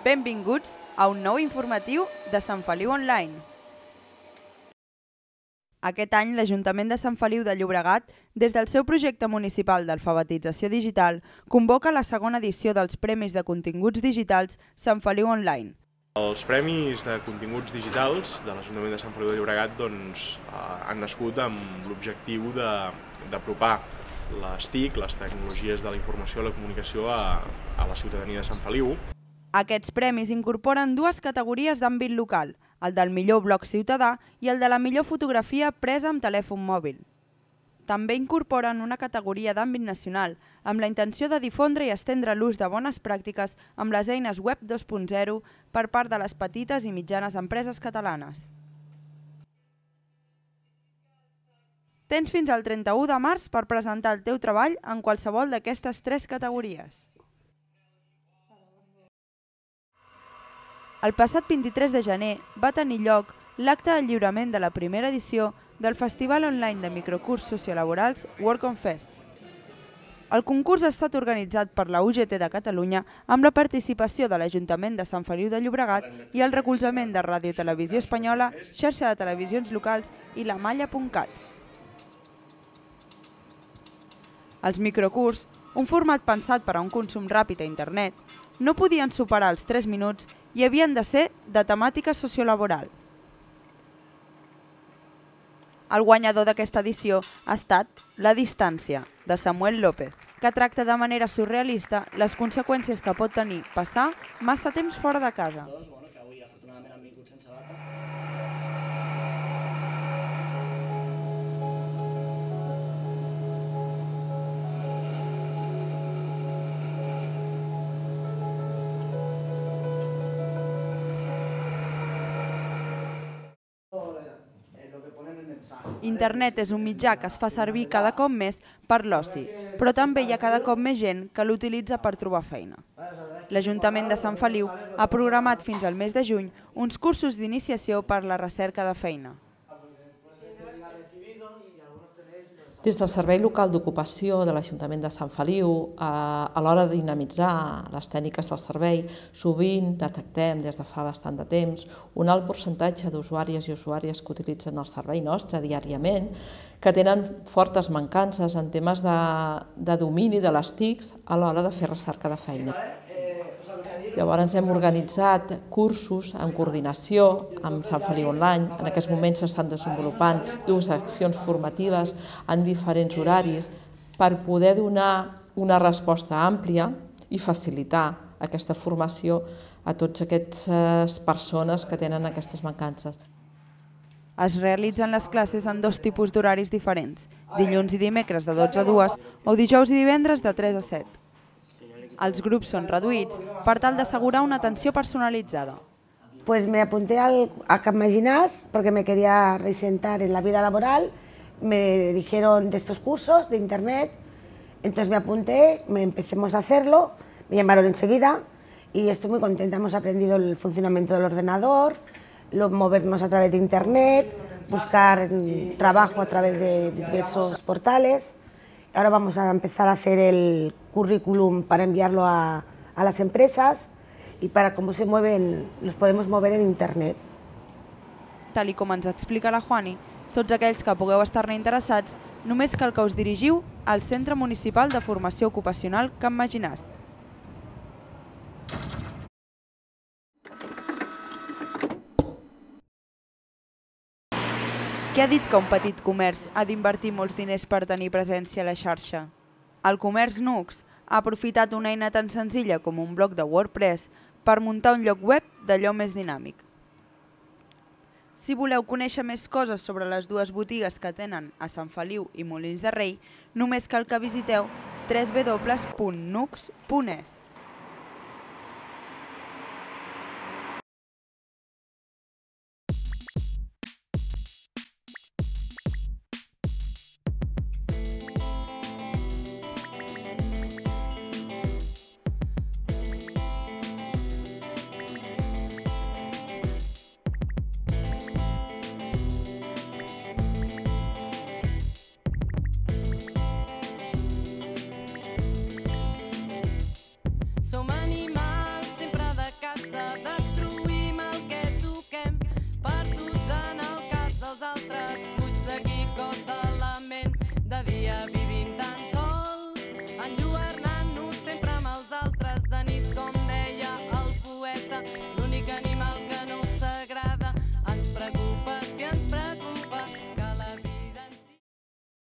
Benvinguts a un nou informatiu de Sant Feliu Online. Aquest any, l'Ajuntament de Sant Feliu de Llobregat, des del seu projecte municipal d'alfabetització digital, convoca la segona edició dels Premis de Continguts Digitals Sant Feliu Online. Els Premis de Continguts Digitals de l'Ajuntament de Sant Feliu de Llobregat han nascut amb l'objectiu d'apropar les TIC, les tecnologies de la informació i la comunicació, a la ciutadania de Sant Feliu. Aquests premis incorporen dues categories d'àmbit local, el del millor blog ciutadà i el de la millor fotografia presa amb telèfon mòbil. També incorporen una categoria d'àmbit nacional, amb la intenció de difondre i estendre l'ús de bones pràctiques amb les eines web 2.0 per part de les petites i mitjanes empreses catalanes. Tens fins al 31 de març per presentar el teu treball en qualsevol d'aquestes tres categories. El passat 23 de gener va tenir lloc l'acte de lliurament de la primera edició del Festival Online de Microcurs Sociolaborals Work on Fest. El concurs ha estat organitzat per la UGT de Catalunya amb la participació de l'Ajuntament de Sant Feliu de Llobregat i el recolzament de Ràdio Televisió Espanyola, Xarxa de Televisions Locals i la Malla.cat. Els microcurs, un format pensat per a un consum ràpid a internet, no podien superar els 3 minuts i havien de ser de temàtica sociolaboral. El guanyador d'aquesta edició ha estat La distància, de Samuel López, que tracta de manera surrealista les conseqüències que pot tenir passar massa temps fora de casa. Internet és un mitjà que es fa servir cada cop més per l'oci, però també hi ha cada cop més gent que l'utilitza per trobar feina. L'Ajuntament de Sant Feliu ha programat fins al mes de juny uns cursos d'iniciació per a la recerca de feina. Des del Servei Local d'Ocupació de l'Ajuntament de Sant Feliu, a l'hora de dinamitzar les tècniques del servei, sovint detectem des de fa bastant de temps un alt percentatge d'usuàries i usuàries que utilitzen el servei nostre diàriament, que tenen fortes mancances en temes de domini de les TICs a l'hora de fer recerca de feina. Llavors hem organitzat cursos en coordinació amb Sant Feliu Online. En aquests moments s'estan desenvolupant 2 accions formatives en diferents horaris per poder donar una resposta àmplia i facilitar aquesta formació a totes aquestes persones que tenen aquestes mancances. Es realitzen les classes en 2 tipus d'horaris diferents, dilluns i dimecres de 12 a 2 o dijous i divendres de 3 a 7. Els grups són reduïts per tal d'assegurar una atenció personalitzada. Pues me apunté a Capmaginàs porque me quería reinsertar en la vida laboral. Me dijeron de estos cursos de internet, entonces me apunté, empecemos a hacerlo, me llamaron enseguida y estoy muy contenta. Hemos aprendido el funcionamiento del ordenador, movernos a través de internet, buscar trabajo a través de diversos portales. Ahora vamos a empezar a hacer el currículum para enviarlo a las empresas y para cómo se mueven, los podemos mover en internet. Tal i com ens explica la Juani, tots aquells que pugueu estar-ne interessats, només cal que us dirigiu al Centre Municipal de Formació Ocupacional Capmaginàs. Qui ha dit que un petit comerç ha d'invertir molts diners per tenir presència a la xarxa? El Comerç Nux ha aprofitat una eina tan senzilla com un bloc de WordPress per muntar un lloc web d'allò més dinàmic. Si voleu conèixer més coses sobre les 2 botigues que tenen a Sant Feliu i Molins de Rei, només cal que visiteu www.nux.es. seguir contra